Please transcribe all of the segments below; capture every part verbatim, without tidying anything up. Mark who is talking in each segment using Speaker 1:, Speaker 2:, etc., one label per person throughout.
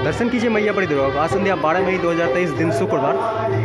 Speaker 1: दर्शन कीजिए मैया बड़ी दुर्गा का। आज संध्या बारह मई दो हज़ार तेईस दिन शुक्रवार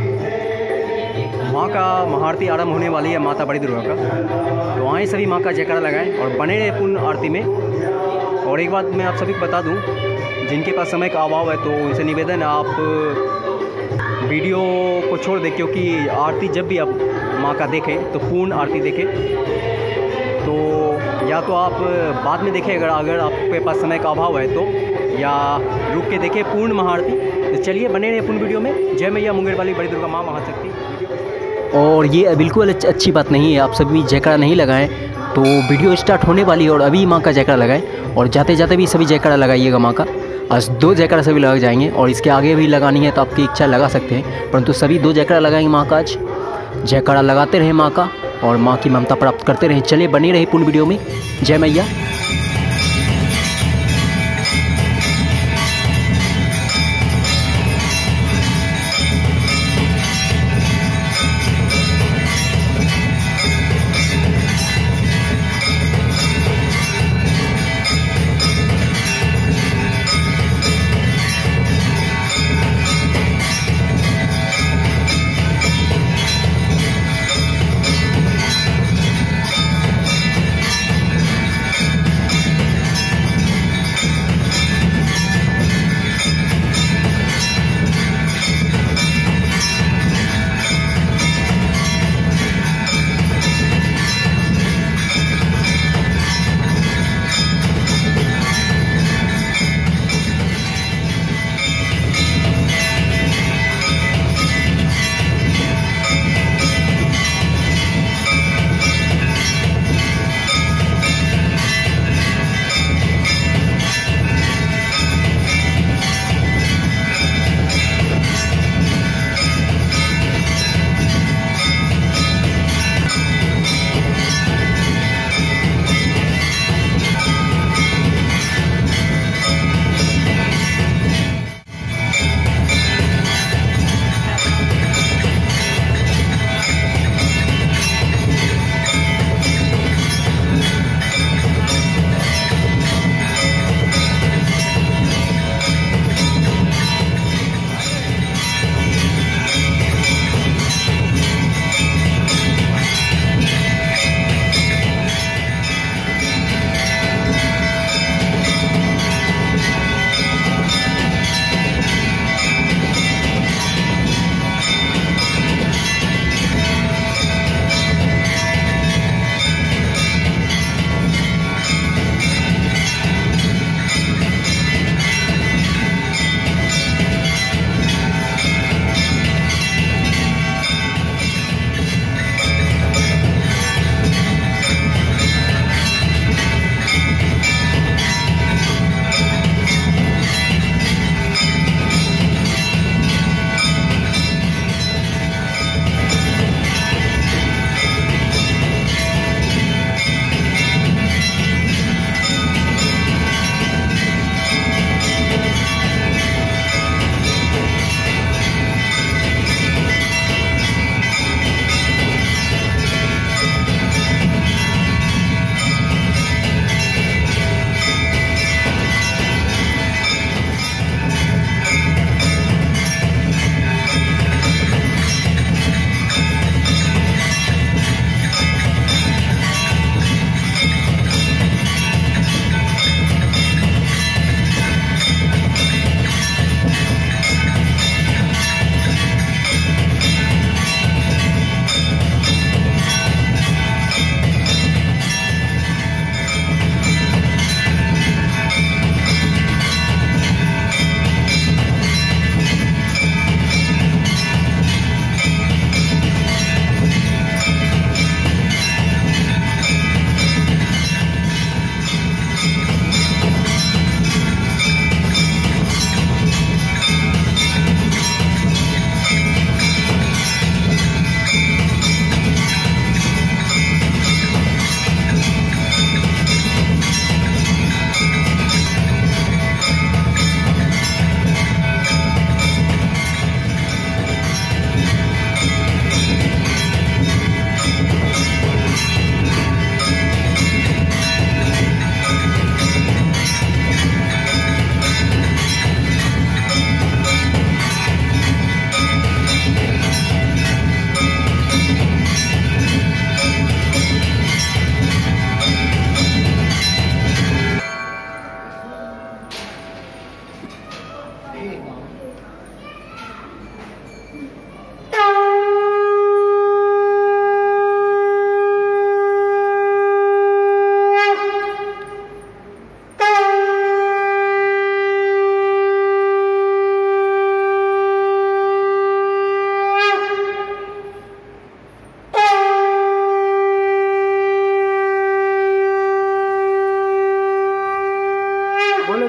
Speaker 1: माँ का महाआरती आरंभ होने वाली है माता बड़ी दुर्गा का। तो आए सभी माँ का जयकारा लगाएं और बने रहे पूर्ण आरती में। और एक बात मैं आप सभी को बता दूं, जिनके पास समय का अभाव है तो उनसे निवेदन है आप वीडियो को छोड़ दें, क्योंकि आरती जब भी आप माँ का देखें तो पूर्ण आरती देखें। तो या तो आप बाद में देखें अगर अगर आपके पास समय का अभाव है तो, या रुक के देखें पूर्ण महाआरती। तो चलिए बने रहे पूर्ण वीडियो में। जय मैया मुंगेर वाली बड़ी दुर्गा माँ महाशक्ति। और ये बिल्कुल अच्छी बात नहीं है, आप सभी जयकारा नहीं लगाएं। तो वीडियो स्टार्ट होने वाली है और अभी माँ का जयकारा लगाएं। और जाते जाते भी सभी जयकारा लगाइएगा माँ का। आज दो जयकारा सभी लग जाएंगे और इसके आगे भी लगानी है तो आपकी इच्छा लगा सकते हैं, परंतु सभी दो जयकारा लगाएंगे माँ का। आज जयकारा लगाते रहें माँ का और माँ की ममता प्राप्त करते रहें। चलिए बने रहे पूर्ण वीडियो में। जय मैया।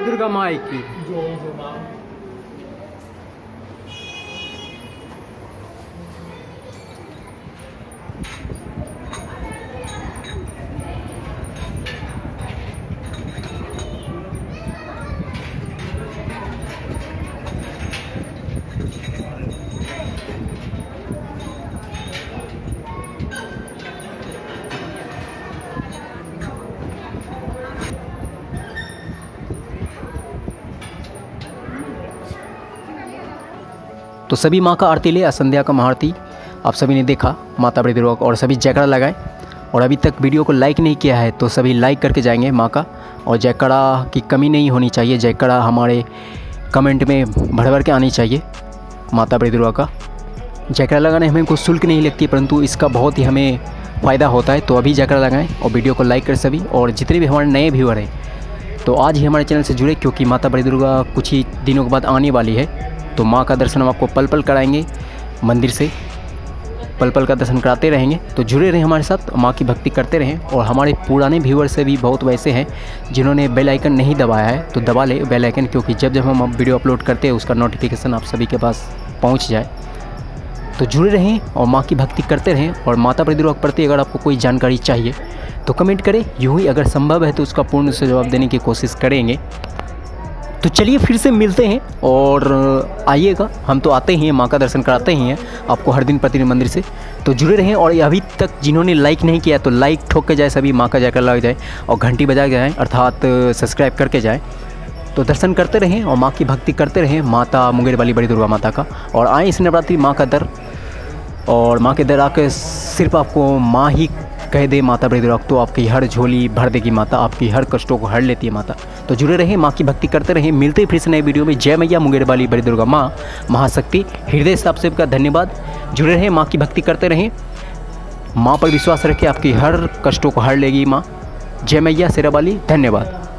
Speaker 1: दुर्गा माई की। तो सभी माँ का आरती ले, संध्या का महाआरती आप सभी ने देखा माता बड़ी दुर्गा, और सभी जयकारा लगाएं। और अभी तक वीडियो को लाइक नहीं किया है तो सभी लाइक करके जाएंगे माँ का। और जयकारा की कमी नहीं होनी चाहिए, जयकारा हमारे कमेंट में भर भर के आनी चाहिए माता बड़ी दुर्गा का। जयकारा लगाने हमें कोई शुल्क नहीं लगती, परंतु इसका बहुत ही हमें फ़ायदा होता है। तो अभी जयकारा लगाएं और वीडियो को लाइक करें सभी। और जितने भी हमारे नए व्यूअर हैं तो आज ही हमारे चैनल से जुड़े, क्योंकि माता बड़ी दुर्गा कुछ ही दिनों के बाद आने वाली है। तो माँ का दर्शन हम आपको पल पल कराएंगे, मंदिर से पल पल का दर्शन कराते रहेंगे। तो जुड़े रहें हमारे साथ, माँ की भक्ति करते रहें। और हमारे पुराने व्यूअर से भी बहुत वैसे हैं जिन्होंने बेल आइकन नहीं दबाया है, तो दबा ले बेल आइकन, क्योंकि जब जब हम वीडियो अपलोड करते हैं उसका नोटिफिकेशन आप सभी के पास पहुँच जाए। तो जुड़े रहें और माँ की भक्ति करते रहें। और माता बड़ी दुर्गा के प्रति अगर आपको कोई जानकारी चाहिए तो कमेंट करें, यूँ ही अगर संभव है तो उसका पूर्ण से जवाब देने की कोशिश करेंगे। तो चलिए फिर से मिलते हैं और आइएगा, हम तो आते ही हैं, माँ का दर्शन कराते ही हैं आपको हर दिन प्रतिदिन मंदिर से। तो जुड़े रहें। और अभी तक जिन्होंने लाइक नहीं किया तो लाइक ठोक के जाए, सभी माँ का जयकारा लग जाए और घंटी बजा के जाएँ, अर्थात सब्सक्राइब करके जाएँ। तो दर्शन करते रहें और माँ की भक्ति करते रहें, माता मुंगेर वाली बड़ी दुर्गा माता का। और आए इस नवरात्रि माँ का दर, और माँ के दर आकर सिर्फ आपको माँ ही कह दे माता बड़ी दुर्गा, तो आपकी हर झोली भर देगी माता, आपकी हर कष्टों को हर लेती है माता। तो जुड़े रहें, माँ की भक्ति करते रहें। मिलते फिर से नए वीडियो में। जय मैया मुंगेर वाली बड़ी दुर्गा माँ महाशक्ति। हृदय से आप सबका धन्यवाद। जुड़े रहें, माँ की भक्ति करते रहें, माँ पर विश्वास रखें, आपकी हर कष्टों को हर लेगी माँ। जय मैया शेरा वाली, धन्यवाद।